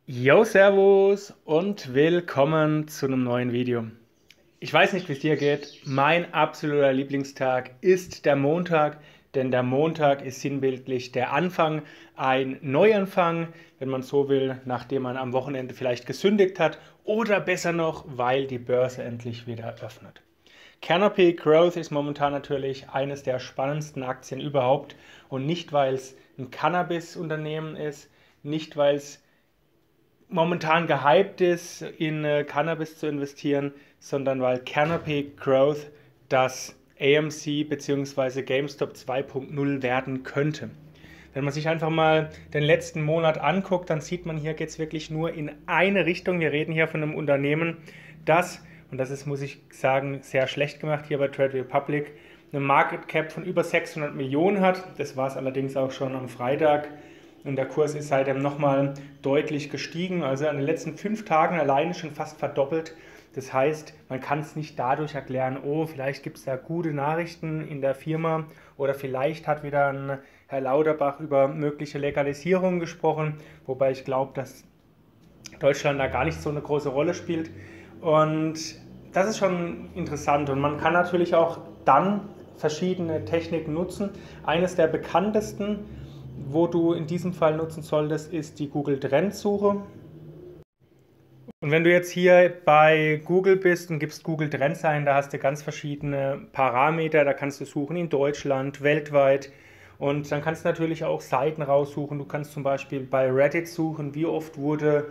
Yo, Servus und willkommen zu einem neuen Video. Ich weiß nicht, wie es dir geht. Mein absoluter Lieblingstag ist der Montag, denn der Montag ist sinnbildlich der Anfang, ein Neuanfang, wenn man so will, nachdem man am Wochenende vielleicht gesündigt hat oder besser noch, weil die Börse endlich wieder öffnet. Canopy Growth ist momentan natürlich eines der spannendsten Aktien überhaupt und nicht, weil es ein Cannabis-Unternehmen ist, nicht, weil es momentan gehypt ist, in Cannabis zu investieren, sondern weil Canopy Growth das AMC bzw. GameStop 2.0 werden könnte. Wenn man sich einfach mal den letzten Monat anguckt, dann sieht man, hier geht es wirklich nur in eine Richtung. Wir reden hier von einem Unternehmen, das, und das ist, muss ich sagen, sehr schlecht gemacht hier bei Trade Republic, eine Market Cap von über 600 Millionen hat. Das war es allerdings auch schon am Freitag. Und der Kurs ist seitdem nochmal deutlich gestiegen, also in den letzten 5 Tagen alleine schon fast verdoppelt. Das heißt, man kann es nicht dadurch erklären, oh, vielleicht gibt es da gute Nachrichten in der Firma oder vielleicht hat wieder ein Herr Lauterbach über mögliche Legalisierung gesprochen, wobei ich glaube, dass Deutschland da gar nicht so eine große Rolle spielt. Und das ist schon interessant und man kann natürlich auch dann verschiedene Techniken nutzen. Eines der bekanntesten, wo du in diesem Fall nutzen solltest, ist die Google Trendsuche. Und wenn du jetzt hier bei Google bist und gibst Google Trends ein, da hast du ganz verschiedene Parameter, da kannst du suchen in Deutschland, weltweit und dann kannst du natürlich auch Seiten raussuchen. Du kannst zum Beispiel bei Reddit suchen, wie oft wurde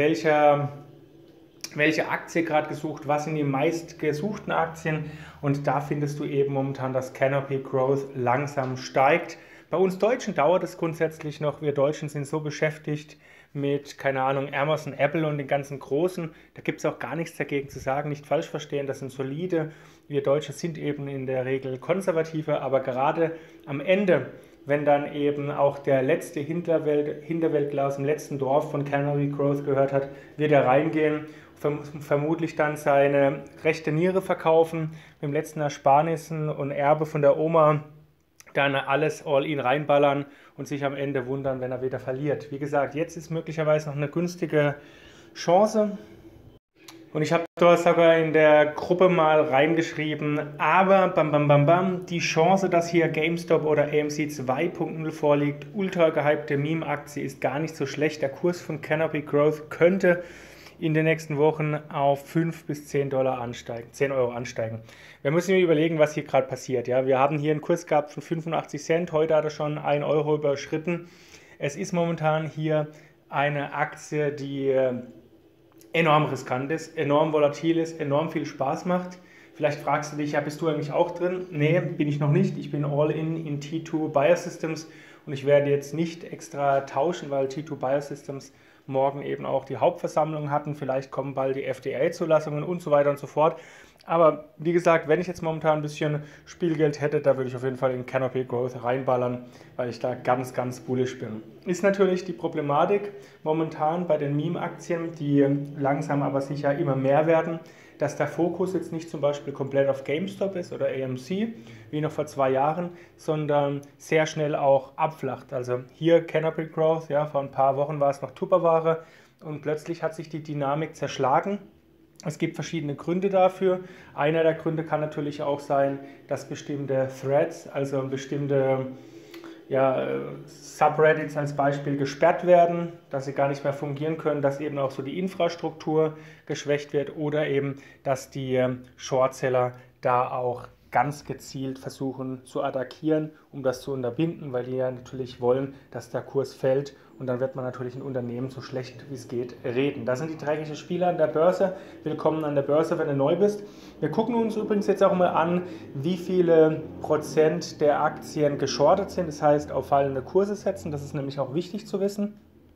welche Aktie gerade gesucht, was sind die meistgesuchten Aktien und da findest du eben momentan, dass Canopy Growth langsam steigt. Bei uns Deutschen dauert es grundsätzlich noch. Wir Deutschen sind so beschäftigt mit, keine Ahnung, Amazon, Apple und den ganzen Großen. Da gibt es auch gar nichts dagegen zu sagen. Nicht falsch verstehen, das sind solide. Wir Deutsche sind eben in der Regel konservativer, aber gerade am Ende, wenn dann eben auch der letzte Hinterwäldler aus dem letzten Dorf von Canopy Growth gehört hat, wird er reingehen, vermutlich dann seine rechte Niere verkaufen, mit dem letzten Ersparnissen und Erbe von der Oma dann alles all-in reinballern und sich am Ende wundern, wenn er wieder verliert. Wie gesagt, jetzt ist möglicherweise noch eine günstige Chance. Und ich habe dort sogar in der Gruppe mal reingeschrieben, aber bam bam bam bam, die Chance, dass hier GameStop oder AMC 2.0 vorliegt, ultra gehypte Meme-Aktie, ist gar nicht so schlecht. Der Kurs von Canopy Growth könnte in den nächsten Wochen auf 5 bis 10 Dollar ansteigen, 10 Euro ansteigen. Wir müssen überlegen, was hier gerade passiert. Ja? Wir haben hier einen Kurs gehabt von 85 Cent, heute hat er schon 1 Euro überschritten. Es ist momentan hier eine Aktie, die enorm riskant ist, enorm volatil ist, enorm viel Spaß macht. Vielleicht fragst du dich, ja, bist du eigentlich auch drin? Nee, bin ich noch nicht. Ich bin all in T2 Biosystems und ich werde jetzt nicht extra tauschen, weil T2 Biosystems morgen eben auch die Hauptversammlung hatten. Vielleicht kommen bald die FDA-Zulassungen und so weiter und so fort. Aber wie gesagt, wenn ich jetzt momentan ein bisschen Spielgeld hätte, da würde ich auf jeden Fall in Canopy Growth reinballern, weil ich da ganz, ganz bullish bin. Ist natürlich die Problematik momentan bei den Meme-Aktien, die langsam aber sicher immer mehr werden, dass der Fokus jetzt nicht zum Beispiel komplett auf GameStop ist oder AMC, wie noch vor 2 Jahren, sondern sehr schnell auch abflacht. Also hier Canopy Growth, ja, vor ein paar Wochen war es noch Tupperware und plötzlich hat sich die Dynamik zerschlagen. Es gibt verschiedene Gründe dafür. Einer der Gründe kann natürlich auch sein, dass bestimmte Threads, also bestimmte Subreddits als Beispiel gesperrt werden, dass sie gar nicht mehr fungieren können, dass eben auch so die Infrastruktur geschwächt wird oder eben, dass die Shortseller da auch ganz gezielt versuchen zu attackieren, um das zu unterbinden, weil die ja natürlich wollen, dass der Kurs fällt und dann wird man natürlich ein Unternehmen so schlecht wie es geht reden. Das sind die dreckigen Spieler an der Börse. Willkommen an der Börse, wenn du neu bist. Wir gucken uns übrigens jetzt auch mal an, wie viele Prozent der Aktien geschortet sind, das heißt auf fallende Kurse setzen, das ist nämlich auch wichtig zu wissen.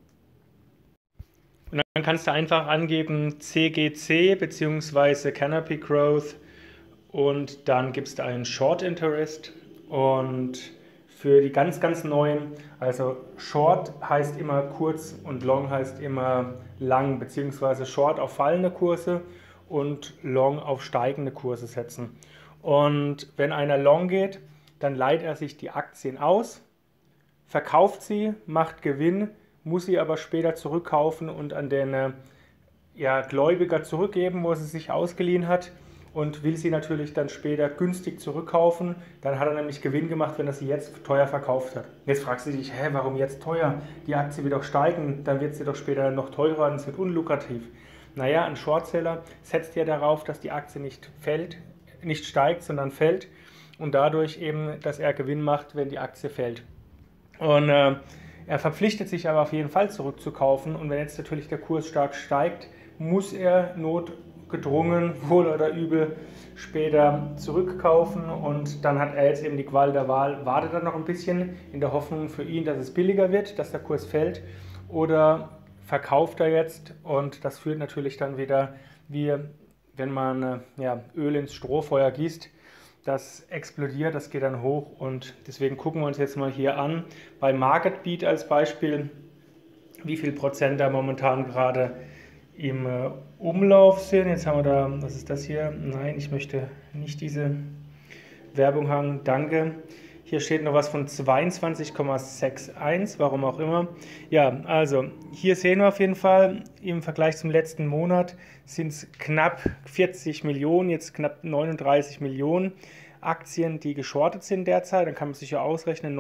Und dann kannst du einfach angeben CGC bzw. Canopy Growth und dann gibst du einen Short Interest und für die ganz, ganz neuen, also Short heißt immer kurz und Long heißt immer lang, beziehungsweise Short auf fallende Kurse und Long auf steigende Kurse setzen. Und wenn einer Long geht, dann leiht er sich die Aktien aus, verkauft sie, macht Gewinn muss sie aber später zurückkaufen und an den Gläubiger zurückgeben, wo sie sich ausgeliehen hat, und will sie natürlich dann später günstig zurückkaufen. Dann hat er nämlich Gewinn gemacht, wenn er sie jetzt teuer verkauft hat. Jetzt fragst du dich, warum jetzt teuer? Die Aktie wird doch steigen, dann wird sie doch später noch teurer und es wird unlukrativ. Naja, ein Shortseller setzt ja darauf, dass die Aktie nicht steigt, sondern fällt, und dadurch eben, dass er Gewinn macht, wenn die Aktie fällt. Und er verpflichtet sich aber auf jeden Fall zurückzukaufen, und wenn jetzt natürlich der Kurs stark steigt, muss er notgedrungen, wohl oder übel, später zurückkaufen, und dann hat er jetzt eben die Qual der Wahl, wartet er noch ein bisschen in der Hoffnung für ihn, dass es billiger wird, dass der Kurs fällt, oder verkauft er jetzt, und das führt natürlich dann wieder, wie wenn man Öl ins Strohfeuer gießt, das explodiert, das geht dann hoch, und deswegen gucken wir uns jetzt mal hier an, bei MarketBeat als Beispiel, wie viel Prozent da momentan gerade im Umlauf sind. Jetzt haben wir da, was ist das hier? Nein, ich möchte nicht diese Werbung haben, danke. Hier steht noch was von 22,61, warum auch immer. Ja, also hier sehen wir auf jeden Fall, im Vergleich zum letzten Monat sind es knapp 40 Millionen, jetzt knapp 39 Millionen Aktien, die geschortet sind derzeit. Dann kann man sich ja ausrechnen,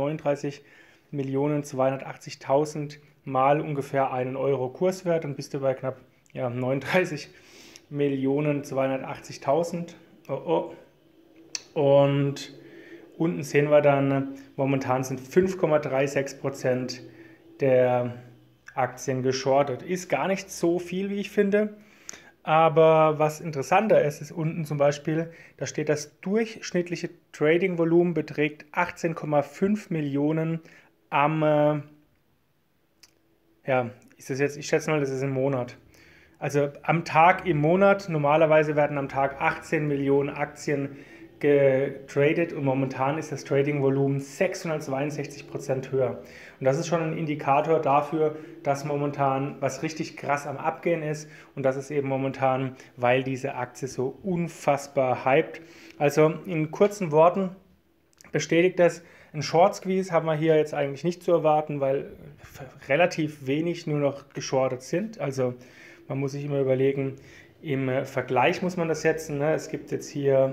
39.280.000 mal ungefähr 1 Euro Kurswert, dann bist du bei knapp 39.280.000. Und unten sehen wir dann, momentan sind 5,36% der Aktien geschortet. Ist gar nicht so viel, wie ich finde. Aber was interessanter ist, ist unten zum Beispiel, da steht, das durchschnittliche Trading-Volumen beträgt 18,5 Millionen am, ist das jetzt, ich schätze mal, das ist im Monat. Also am Tag im Monat, normalerweise werden am Tag 18 Millionen Aktien getradet, und momentan ist das Trading-Volumen 662% höher. Und das ist schon ein Indikator dafür, dass momentan was richtig krass am Abgehen ist, und das ist eben momentan, weil diese Aktie so unfassbar hypt. Also in kurzen Worten bestätigt das, ein Short Squeeze haben wir hier jetzt eigentlich nicht zu erwarten, weil relativ wenig nur noch geschortet sind. Also man muss sich immer überlegen, im Vergleich muss man das setzen. Ne? Es gibt jetzt hier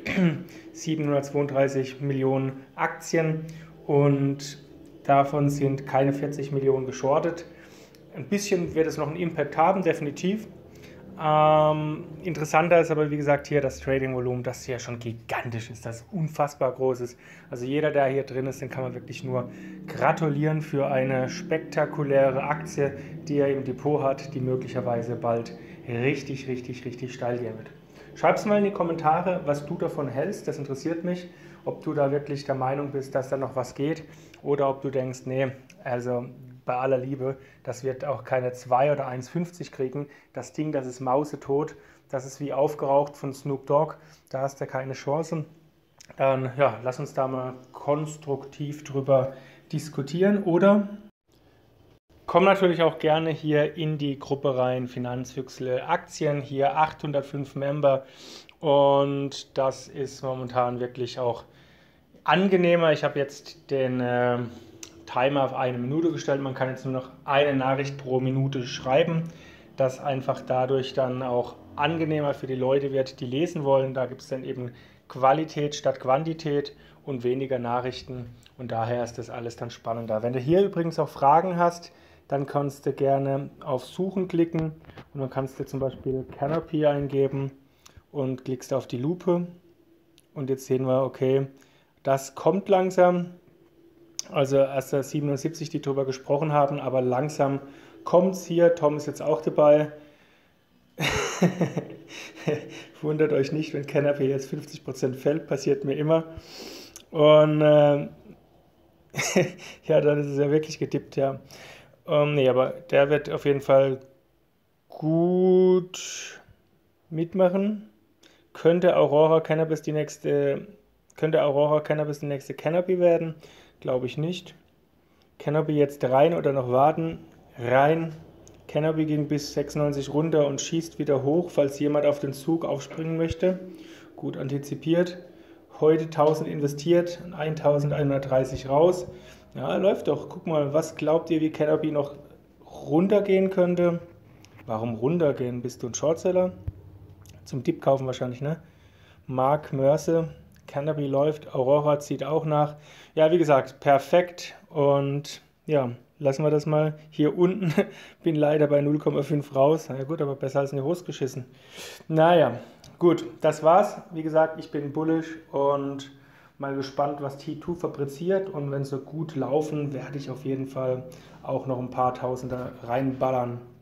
732 Millionen Aktien, und davon sind keine 40 Millionen geschortet. Ein bisschen wird es noch einen Impact haben, definitiv. Interessanter ist aber, wie gesagt, hier das Trading-Volumen, das hier schon gigantisch ist, das unfassbar groß ist. Also jeder, der hier drin ist, den kann man wirklich nur gratulieren für eine spektakuläre Aktie, die er im Depot hat, die möglicherweise bald richtig, richtig, richtig steil gehen wird. Schreib es mal in die Kommentare, was du davon hältst, das interessiert mich, ob du da wirklich der Meinung bist, dass da noch was geht, oder ob du denkst, nee, also bei aller Liebe, das wird auch keine 2 oder 1,50 kriegen. Das Ding, das ist mausetot, das ist wie aufgeraucht von Snoop Dogg, da hast du keine Chance. Dann lass uns da mal konstruktiv drüber diskutieren, oder komm natürlich auch gerne hier in die Gruppe rein, Finanzfüchsle Aktien, hier 805 Member, und das ist momentan wirklich auch angenehmer. Ich habe jetzt den Timer auf 1 Minute gestellt. Man kann jetzt nur noch eine Nachricht pro Minute schreiben, das einfach dadurch dann auch angenehmer für die Leute wird, die lesen wollen. Da gibt es dann eben Qualität statt Quantität und weniger Nachrichten, und daher ist das alles dann spannender. Wenn du hier übrigens auch Fragen hast, dann kannst du gerne auf Suchen klicken, und dann kannst du zum Beispiel Canopy eingeben und klickst auf die Lupe, und jetzt sehen wir, okay, das kommt langsam. Also erst 77, die darüber gesprochen haben, aber langsam kommt es hier. Tom ist jetzt auch dabei. Wundert euch nicht, wenn Canopy jetzt 50% fällt, passiert mir immer. Und dann ist es ja wirklich gedippt, ja. Nee, aber der wird auf jeden Fall gut mitmachen. Könnte Aurora Cannabis die nächste Canopy werden? Glaube ich nicht. Canopy jetzt rein oder noch warten? Rein. Canopy ging bis 96 runter und schießt wieder hoch, falls jemand auf den Zug aufspringen möchte. Gut antizipiert. Heute 1000 investiert, 1130 raus. Ja, läuft doch. Guck mal, was glaubt ihr, wie Canopy noch runtergehen könnte. Warum runtergehen? Bist du ein Shortseller? Zum Dip kaufen wahrscheinlich, ne? Mark Mörse, Canopy läuft, Aurora zieht auch nach. Ja, wie gesagt, perfekt. Und ja, lassen wir das mal hier unten. Bin leider bei 0,5 raus. Na ja, gut, aber besser als in die Hose geschissen. Naja, gut, das war's. Wie gesagt, ich bin bullish und mal gespannt, was T2 fabriziert. Und wenn sie gut laufen, werde ich auf jeden Fall auch noch ein paar Tausender reinballern.